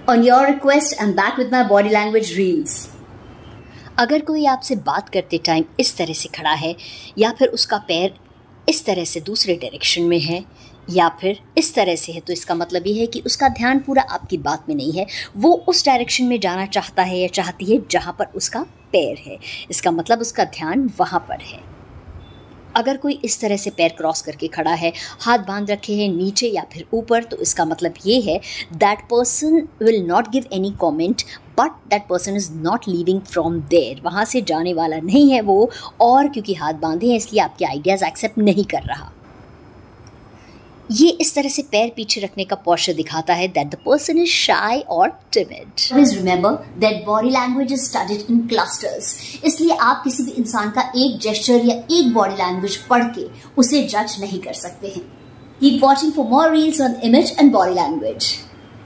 On your request, I'm back with my body language reels. अगर कोई आपसे बात करते टाइम इस तरह से खड़ा है या फिर उसका पैर इस तरह से दूसरे डायरेक्शन में है या फिर इस तरह से है तो इसका मतलब ये है कि उसका ध्यान पूरा आपकी बात में नहीं है, वो उस डायरेक्शन में जाना चाहता है या चाहती है जहाँ पर उसका पैर है। इसका मतलब उसका ध्यान वहाँ पर है। अगर कोई इस तरह से पैर क्रॉस करके खड़ा है, हाथ बांध रखे हैं नीचे या फिर ऊपर, तो इसका मतलब ये है that person will not give any comment but that person is not leaving from there. वहाँ से जाने वाला नहीं है वो, और क्योंकि हाथ बांधे हैं इसलिए आपके आइडियाज़ एक्सेप्ट नहीं कर रहा। ये इस तरह से पैर पीछे रखने का पोस्चर दिखाता है that the person is shy और timid. Please remember that body language is studied in clusters, इसलिए आप किसी भी इंसान का एक जेस्चर या एक बॉडी लैंग्वेज पढ़ के उसे जज नहीं कर सकते हैं। Keep watching for more reels on image and body language.